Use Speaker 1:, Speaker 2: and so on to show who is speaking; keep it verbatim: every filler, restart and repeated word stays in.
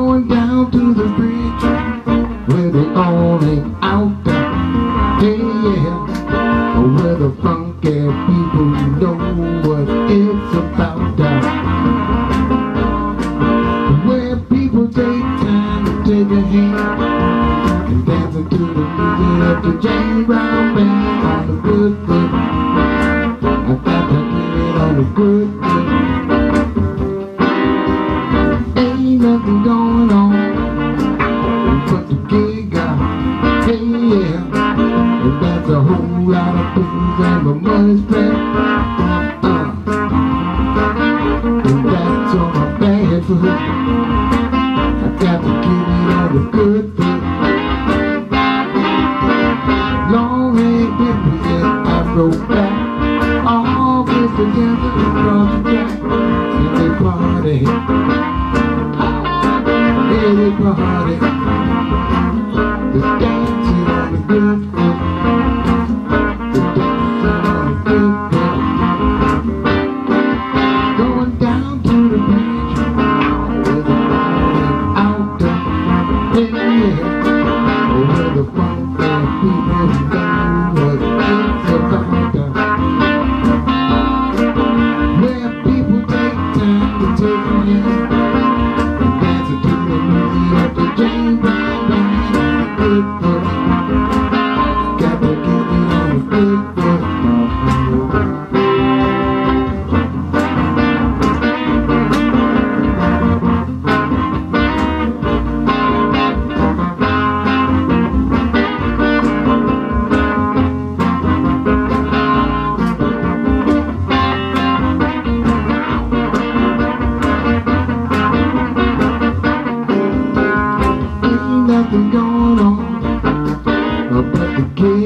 Speaker 1: Going down to the bridge where they all hang out there. Hey, yeah, where the funky people know what it's about there. Where people take time to take a hand and dancing to the music of the James Brown Band on the good foot. I got to get it on the good foot. Ain't nothing going on but the gig out. Hey, yeah, and that's a whole lot of booze and my money's spent. Uh, and that's on my bad foot. I got to get it on the good foot. Long hair dippers and Afro back, all this together across the track. And they party, yeah, they party. The dancing on the good foot, the dancing on the good foot. Going down to the beach where the morning out there. Yeah, yeah, where the funky people know what it's about there. Where people take time to take a hand and dancing to the music of the James Brown Band on the good foot. Got to get it on the good foot. Nothing going on but the kid.